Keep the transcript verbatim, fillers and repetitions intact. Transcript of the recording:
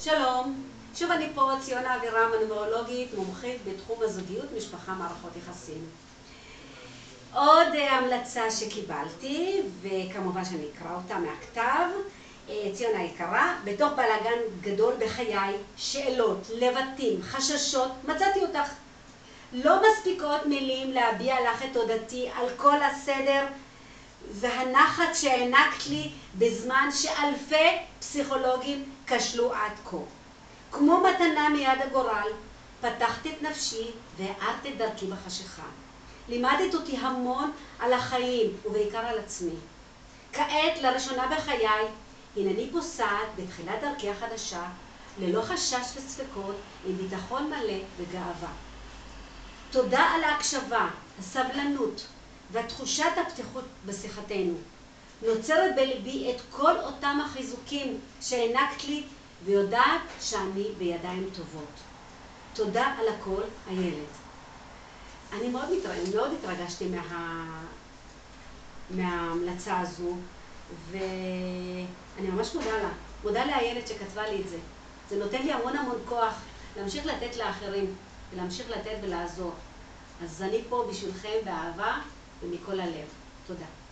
שלום, שוב אני פה, ציונה אבירם, הנומרולוגית, מומחית בתחום הזוגיות, משפחה, מערכות יחסים. עוד המלצה שקיבלתי, וכמובן שאני אקרא אותה מהכתב, ציונה יקרה, בתוך בלגן גדול בחיי, שאלות, לבטים, חששות, מצאתי אותך. לא מספיקות מילים להביע לך את תודתי על כל הסדר והנחת שהענקת לי בזמן שאלפי פסיכולוגים כשלו עד כה. כמו מתנה מיד הגורל, פתחת את נפשי והארת את דרכי בחשיכה. לימדת אותי המון על החיים ובעיקר על עצמי. כעת, לראשונה בחיי, הנני פוסעת בתחילת דרכי החדשה, ללא חשש וספקות, עם ביטחון מלא וגאווה. תודה על ההקשבה, הסבלנות ותחושת הפתיחות בשיחתנו. נוצרת בלבי את כל אותם החיזוקים שהענקת לי, ויודעת שאני בידיים טובות. תודה על הכל, הילד. אני מאוד, מתרג... מאוד התרגשתי מה... מההמלצה הזו, ואני ממש מודה לה. מודה להילד שכתבה לי את זה. זה נותן לי המון המון כוח להמשיך לתת לאחרים, ולהמשיך לתת ולעזור. אז אני פה בשבילכם באהבה ומכל הלב. תודה.